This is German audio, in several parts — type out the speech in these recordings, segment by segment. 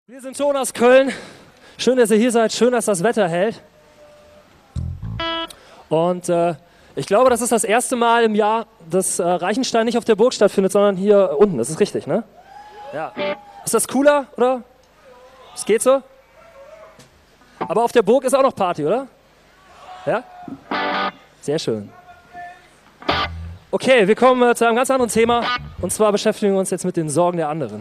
Wir sind Ton aus Köln. Schön, dass ihr hier seid. Schön, dass das Wetter hält. Und ich glaube, das ist das erste Mal im Jahr, dass Reichenstein nicht auf der Burg stattfindet, sondern hier unten. Das ist richtig, ne? Ja. Ist das cooler, oder? Es geht so? Aber auf der Burg ist auch noch Party, oder? Ja? Sehr schön. Okay, wir kommen zu einem ganz anderen Thema. Und zwar beschäftigen wir uns jetzt mit den Sorgen der anderen.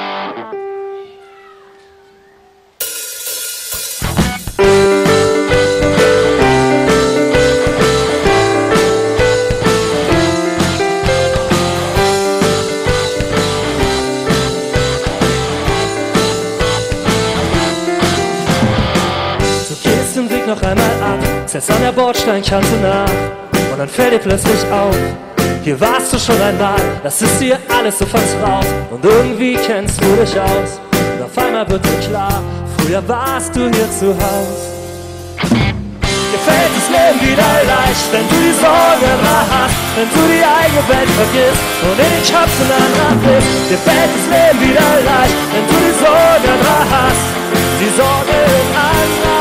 Noch einmal ab, setzt an der Bordsteinkante nach und dann fällt dir plötzlich auf, hier warst du schon einmal, das ist dir alles so vertraut und irgendwie kennst du dich aus und auf einmal wird dir klar, früher warst du hier zu Haus. Dir fällt das Leben wieder leicht, wenn du die Sorge mal hast, wenn du die eigene Welt vergisst und in den Köpfen anderer bist. Dir fällt das Leben wieder leicht, wenn du die Sorge mal hast, die Sorge in anderer.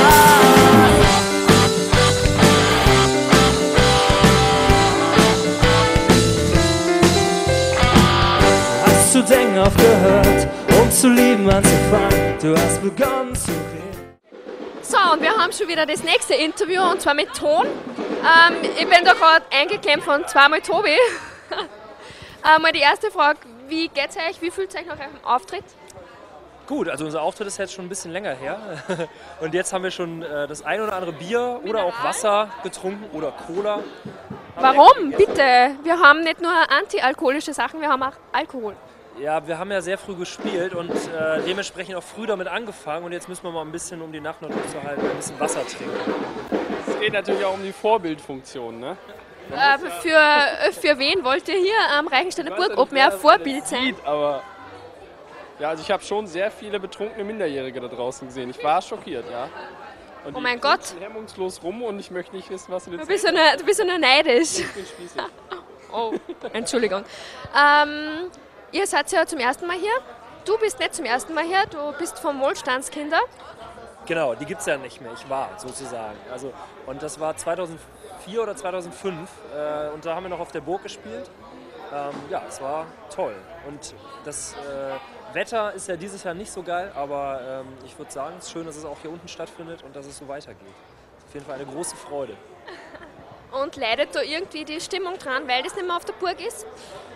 Hast du denken aufgehört, um zu lieben anzufangen, du hast begonnen zu reden. So, und wir haben schon wieder das nächste Interview, und zwar mit Ton. Ich bin da gerade eingeklemmt von zweimal Tobi. Mal die erste Frage, wie geht's euch, wie fühlt es euch nach eurem Auftritt? Gut, also unser Auftritt ist jetzt schon ein bisschen länger her und jetzt haben wir schon das ein oder andere Bier oder auch Wasser getrunken oder Cola. Warum? Bitte, wir haben nicht nur antialkoholische Sachen, wir haben auch Alkohol. Ja, wir haben ja sehr früh gespielt und dementsprechend auch früh damit angefangen und jetzt müssen wir mal ein bisschen, um die Nacht noch durchzuhalten, ein bisschen Wasser trinken. Es geht natürlich auch um die Vorbildfunktion, ne? Für wen wollt ihr hier am Reichensteiner Burg Open Air Vorbild sein? Aber ja, also ich habe schon sehr viele betrunkene Minderjährige da draußen gesehen. Ich war schockiert, ja. Und oh mein Gott. Die hemmungslos rum und ich möchte nicht wissen, was sie Du bist so nur neidisch. Ich bin spießig. Oh, Entschuldigung. Ihr seid ja zum ersten Mal hier. Du bist nicht zum ersten Mal hier, du bist vom Wohlstandskinder. Genau, die gibt es ja nicht mehr, ich war sozusagen. Also, und das war 2004 oder 2005 und da haben wir noch auf der Burg gespielt. Ja, es war toll. Und das Wetter ist ja dieses Jahr nicht so geil, aber ich würde sagen, es ist schön, dass es auch hier unten stattfindet und dass es so weitergeht. Auf jeden Fall eine große Freude. Und leidet da irgendwie die Stimmung dran, weil das nicht mehr auf der Burg ist?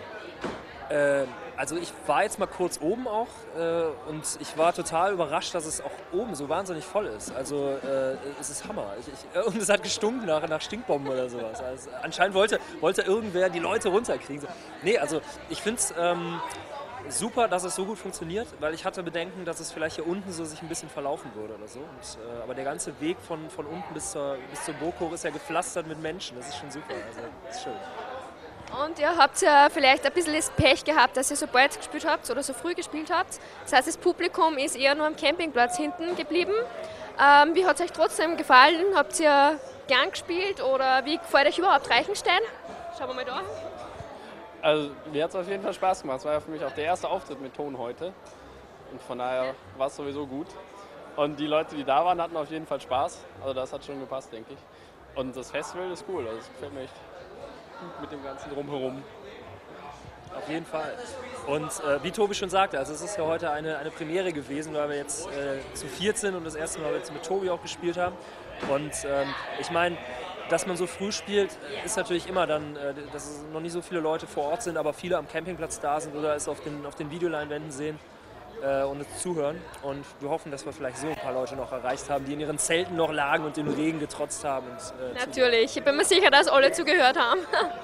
Also ich war jetzt mal kurz oben auch und ich war total überrascht, dass es auch oben so wahnsinnig voll ist. Also es ist Hammer. Und es hat gestunken nach Stinkbomben oder sowas. Also, anscheinend wollte irgendwer die Leute runterkriegen. Nee, also ich finde es super, dass es so gut funktioniert, weil ich hatte Bedenken, dass es vielleicht hier unten so sich ein bisschen verlaufen würde oder so. Und, aber der ganze Weg von unten bis zur Burg hoch ist ja gepflastert mit Menschen. Das ist schon super. Also das ist schön. Und ihr habt ja vielleicht ein bisschen das Pech gehabt, dass ihr so bald gespielt habt oder so früh gespielt habt. Das heißt, das Publikum ist eher nur am Campingplatz hinten geblieben. Wie hat es euch trotzdem gefallen? Habt ihr gern gespielt oder wie gefällt euch überhaupt Reichenstein? Schauen wir mal da. Also mir hat es auf jeden Fall Spaß gemacht. Es war ja für mich auch der erste Auftritt mit Ton heute. Und von daher war es sowieso gut. Und die Leute, die da waren, hatten auf jeden Fall Spaß. Also das hat schon gepasst, denke ich. Und das Festival ist cool. Also das gefällt mir echt gut mit dem ganzen Drumherum. Auf jeden Fall. Und wie Tobi schon sagte, also es ist ja heute eine Premiere gewesen, weil wir jetzt zu viert sind und das erste Mal jetzt mit Tobi auch gespielt haben. Und ich meine, dass man so früh spielt, ist natürlich immer dann, dass noch nicht so viele Leute vor Ort sind, aber viele am Campingplatz da sind oder es auf den Videoleinwänden sehen und es zuhören. Und wir hoffen, dass wir vielleicht so ein paar Leute noch erreicht haben, die in ihren Zelten noch lagen und den Regen getrotzt haben. Und, natürlich, ich bin mir sicher, dass alle zugehört haben.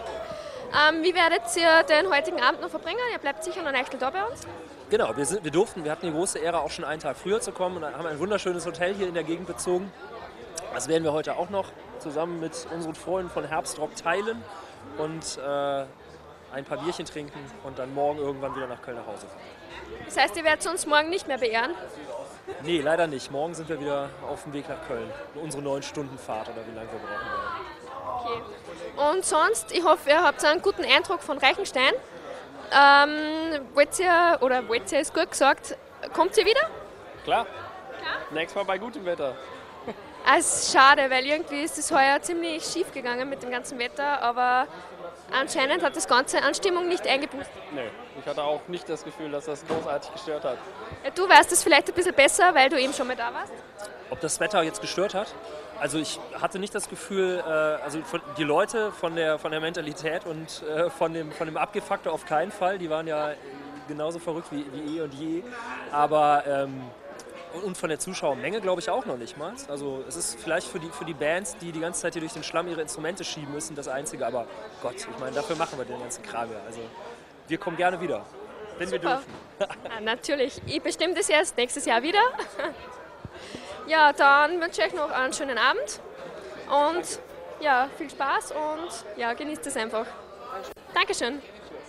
Wie werdet ihr den heutigen Abend noch verbringen? Ihr bleibt sicher noch eine Nächte da bei uns? Genau, wir hatten die große Ehre, auch schon einen Tag früher zu kommen und haben ein wunderschönes Hotel hier in der Gegend bezogen. Das werden wir heute auch noch zusammen mit unseren Freunden von Herbstrock teilen und ein paar Bierchen trinken und dann morgen irgendwann wieder nach Köln nach Hause fahren. Das heißt, ihr werdet uns morgen nicht mehr beehren? Nee, leider nicht. Morgen sind wir wieder auf dem Weg nach Köln. Unsere 9 Stunden Fahrt oder wie lange wir brauchen werden. Okay. Und sonst, ich hoffe, ihr habt einen guten Eindruck von Reichenstein. Wollt ihr, ist gut gesagt, kommt ihr wieder? Klar. Nächstes Mal bei gutem Wetter. Es ist schade, weil irgendwie ist es heuer ziemlich schief gegangen mit dem ganzen Wetter, aber anscheinend hat das Ganze an Stimmung nicht eingebüßt. Nee, ich hatte auch nicht das Gefühl, dass das großartig gestört hat. Ja, du weißt es vielleicht ein bisschen besser, weil du eben schon mal da warst. Ob das Wetter jetzt gestört hat? Also ich hatte nicht das Gefühl, also die Leute von der Mentalität und von dem Abgefuckte auf keinen Fall, die waren ja genauso verrückt wie eh und je, aber und von der Zuschauermenge glaube ich auch noch nicht mal. Also es ist vielleicht für die Bands, die ganze Zeit hier durch den Schlamm ihre Instrumente schieben müssen, das Einzige, aber Gott, ich meine, dafür machen wir den ganzen Kram ja. Also wir kommen gerne wieder, wenn wir dürfen. Ja, natürlich, ich bestimme das erst nächstes Jahr wieder. Ja, dann wünsche ich euch noch einen schönen Abend und ja, viel Spaß und ja, genießt es einfach. Dankeschön.